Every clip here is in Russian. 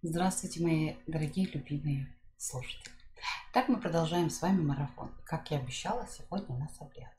Здравствуйте, мои дорогие любимые слушатели. Так мы продолжаем с вами марафон. Как я обещала, сегодня у нас обряд.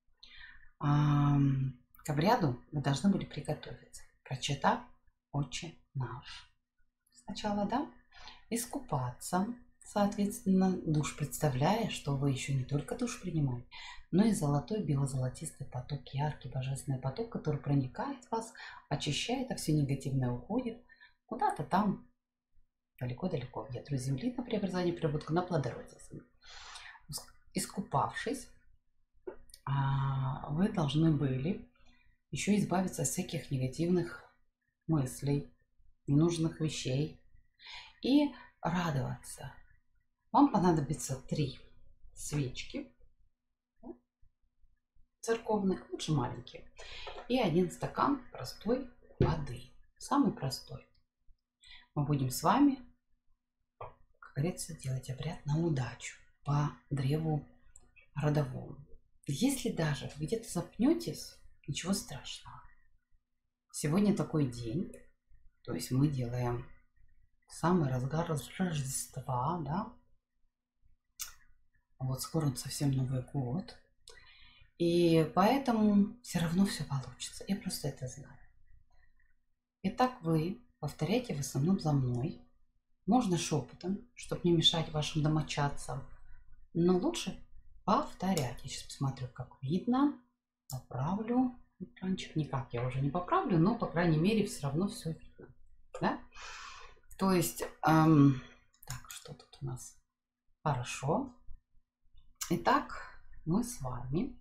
К обряду вы должны были приготовиться, прочитав «Отче наш». Сначала, да? Искупаться, соответственно, душ, представляя, что вы еще не только душ принимаете, но и золотой бело-золотистый поток, яркий божественный поток, который проникает в вас, очищает, а все негативное уходит куда-то там далеко-далеко в ядру земли на преобразование приработку на плодородие земли. Искупавшись, вы должны были еще избавиться от всяких негативных мыслей, ненужных вещей и радоваться. Вам понадобится 3 свечки церковных, лучше маленькие, и 1 стакан простой воды, самый простой. Мы будем с вами, как говорится, делать обряд на удачу по древу родовому. Если даже где-то запнетесь, ничего страшного. Сегодня такой день, то есть мы делаем самый разгар Рождества, да. Вот скоро совсем Новый год. И поэтому все равно все получится. Я просто это знаю. Итак, вы повторяйте в основном за мной. Можно шепотом, чтобы не мешать вашим домочадцам. Но лучше повторять. Я сейчас посмотрю, как видно. Поправлю экранчик. Никак я уже не поправлю, но, по крайней мере, все равно все видно. Да? То есть, так, что тут у нас? Хорошо. Итак, мы с вами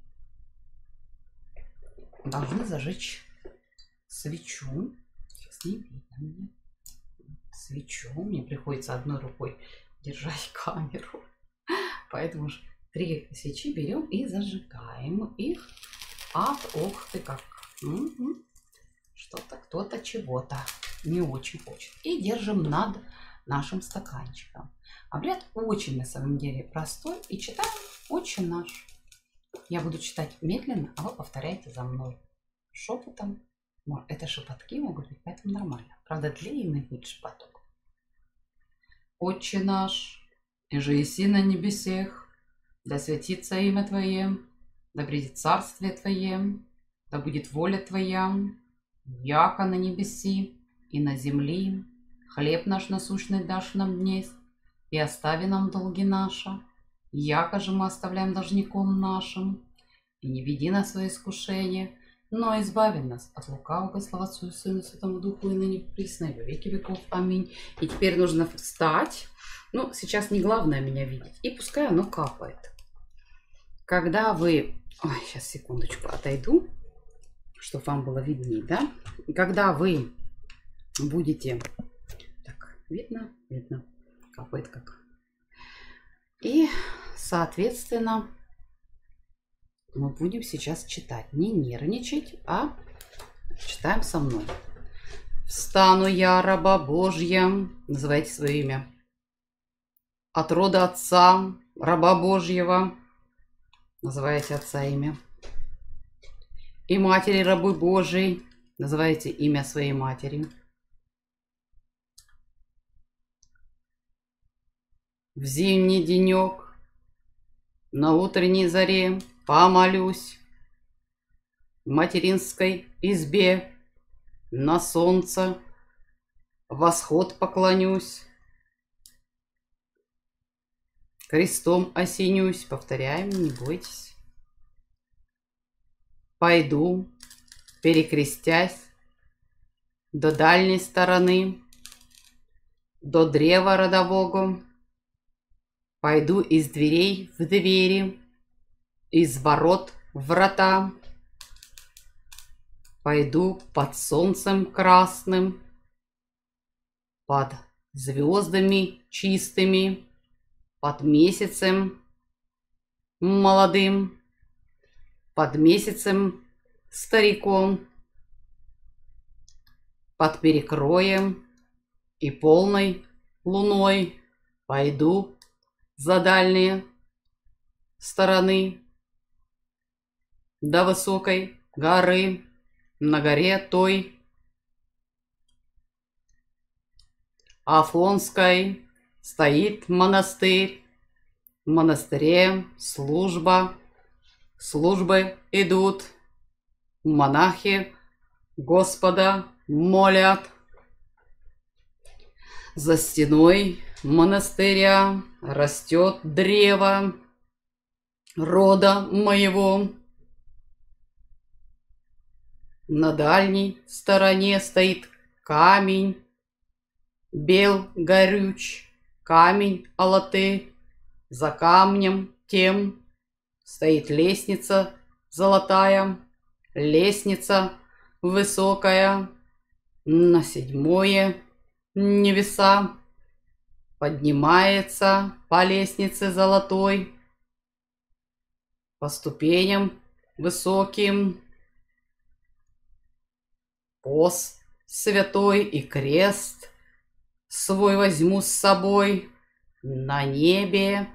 должны зажечь свечу. Сейчас не видно мне. Свечу. Мне приходится одной рукой держать камеру. Поэтому 3 свечи берем и зажигаем их. Ох ты как. Что-то кто-то чего-то не очень хочет. И держим над нашим стаканчиком. Обряд очень на самом деле простой. И читаем «Отче наш». Я буду читать медленно, а вы повторяйте за мной шепотом. Это шепотки могут быть, поэтому нормально. Правда, длинный будет шепоток. «Отче наш, иже еси на небесех, да святится имя Твое, да придет царствие Твое, да будет воля Твоя, яко на небеси и на земли. Хлеб наш насущный дашь нам днесь, и остави нам долги наши, яко же мы оставляем должником нашим. И не веди нас в свое искушение, но избави нас от лукавого, слава Отцу и Сыну, Святому Духу, и ныне присно, и во веки веков. Аминь. И теперь нужно встать. Ну, сейчас не главное меня видеть. И пускай оно капает. Когда вы... Ой, сейчас, секундочку, отойду, чтобы вам было виднее, да? Когда вы будете... Так, видно? Видно. Капает как. И, соответственно, мы будем сейчас читать. Не нервничать, а читаем со мной. «Встану я, раба Божья». Называйте свое имя. «От рода Отца, раба Божьего». Называете Отца имя. «И матери рабы Божией». Называете имя своей матери. «В зимний денек, на утренней заре помолюсь, в материнской избе на солнце восход поклонюсь, крестом осенюсь». Повторяем, не бойтесь. «Пойду, перекрестясь, до дальней стороны, до древа родового. Пойду из дверей в двери, из ворот в врата. Пойду под солнцем красным, под звездами чистыми, под месяцем молодым, под месяцем стариком, под перекроем и полной луной. Пойду за дальние стороны, до высокой горы, на горе той. Афонской стоит монастырь. В монастыре служба. Службы идут. Монахи Господа молят. За стеной монастыря растет древо рода моего. На дальней стороне стоит камень, бел горюч, камень алатырь. За камнем тем стоит лестница золотая, лестница высокая. На 7 небеса поднимается по лестнице золотой, по ступеням высоким. Пост святой и крест свой возьму с собой. На небе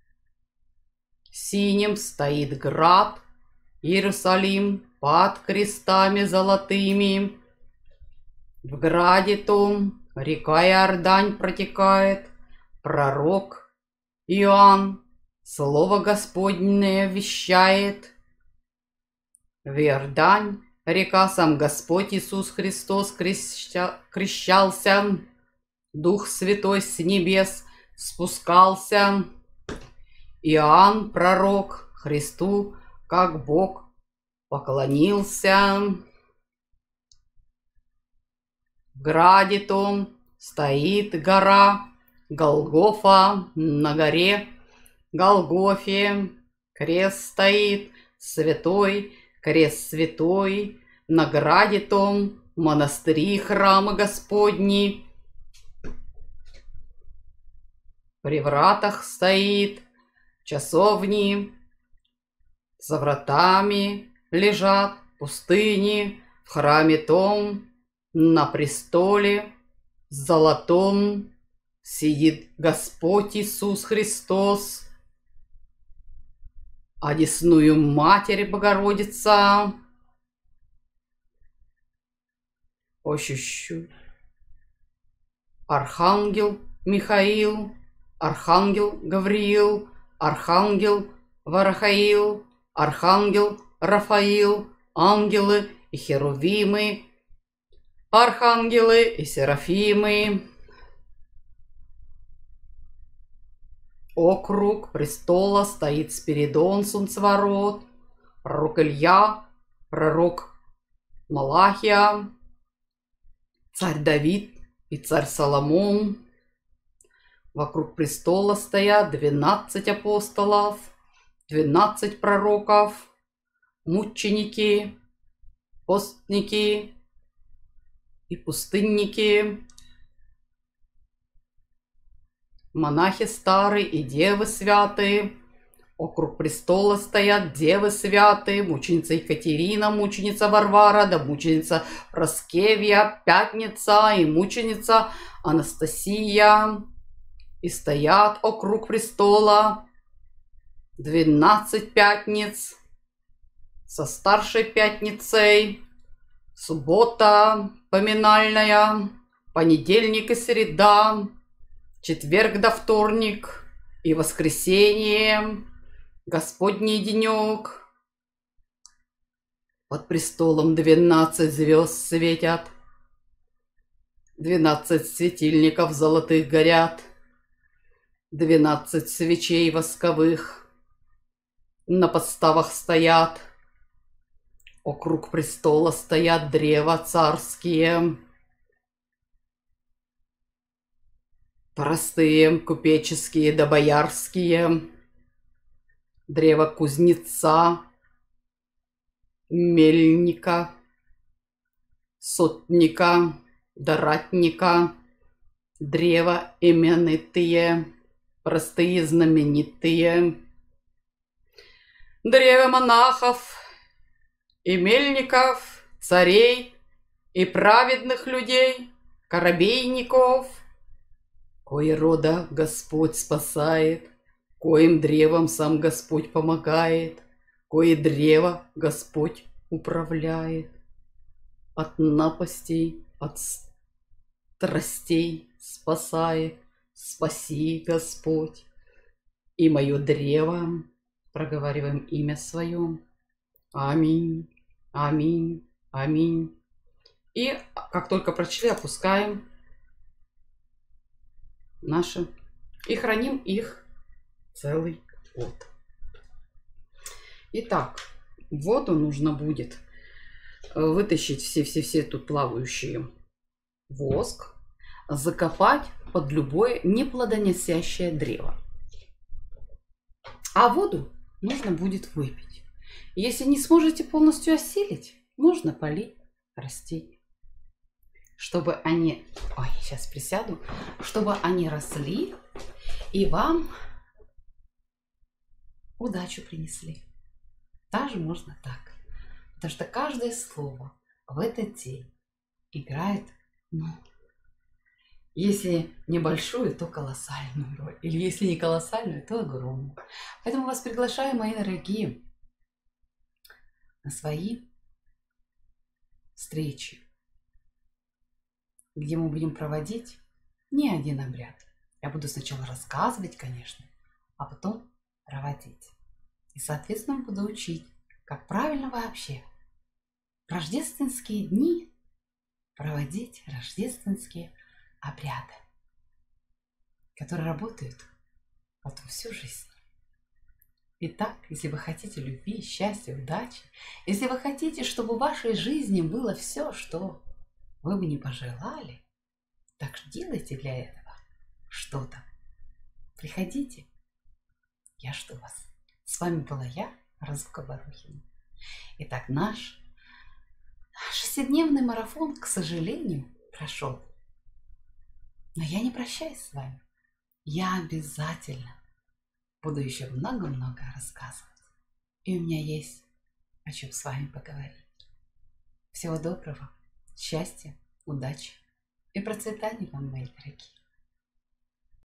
синим стоит град Иерусалим под крестами золотыми. В граде том река Иордань протекает. Пророк Иоанн слово Господне вещает. В Иордань река сам Господь Иисус Христос крещался. Дух Святой с небес спускался. Иоанн, пророк, Христу, как Бог, поклонился. В граде том стоит гора Голгофа. На горе Голгофе крест стоит святой, крест святой. На граде том монастыри, храмы Господни. При вратах стоит часовни, за вратами лежат пустыни. В храме том на престоле золотом сидит Господь Иисус Христос. Одесную Матерь Богородица ощущу. Архангел Михаил, Архангел Гавриил, Архангел Варахаил, Архангел Рафаил, ангелы и херувимы, архангелы и серафимы. Округ престола стоит Спиридон Солнцеворот, пророк Илья, пророк Малахия, царь Давид и царь Соломон. Вокруг престола стоят 12 апостолов, 12 пророков, мученики, постники и пустынники, монахи старые и девы святые. Округ престола стоят девы святые, мученица Екатерина, мученица Варвара, да мученица Проскевья, Пятница и мученица Анастасия. И стоят округ престола 12 пятниц со старшей пятницей, суббота поминальная, понедельник и среда, четверг до вторник и воскресенье, Господний денек. Под престолом 12 звезд светят, 12 светильников золотых горят, 12 свечей восковых на подставах стоят. Округ престола стоят древа царские, простые, купеческие да боярские, древо кузнеца, мельника, сотника да ратника, древа именитые, простые знаменитые, древо монахов и мельников, царей и праведных людей, корабейников, кои рода Господь спасает, коим древом сам Господь помогает, кое древо Господь управляет. От напастей, от страстей спасай, спаси, Господь. И мое древо, проговариваем имя свое. Аминь, аминь, аминь. И как только прочли, опускаем наши и храним их целый год. Итак, воду нужно будет вытащить все тут плавающие воск, закопать под любое неплодоносящее древо. А воду нужно будет выпить. Если не сможете полностью осилить, можно полить растения, чтобы они, ой, сейчас присяду, чтобы они росли и вам удачу принесли. Даже можно так. Потому что каждое слово в этот день играет, если небольшую, то колоссальную роль. Или если не колоссальную, то огромную. Поэтому вас приглашаю, мои дорогие, на свои встречи, где мы будем проводить не один обряд. Я буду сначала рассказывать, конечно, а потом проводить. И, соответственно, буду учить, как правильно вообще в рождественские дни проводить рождественские обряды, которые работают потом всю жизнь. Итак, если вы хотите любви, счастья, удачи, если вы хотите, чтобы в вашей жизни было все, что вы бы не пожелали, так делайте для этого что-то. Приходите, я жду вас. С вами была я, Разука Барухина. Итак, наш 6-дневный марафон, к сожалению, прошел. Но я не прощаюсь с вами. Я обязательно буду еще много-много рассказывать. И у меня есть о чем с вами поговорить. Всего доброго, счастья, удачи и процветания вам, мои дорогие.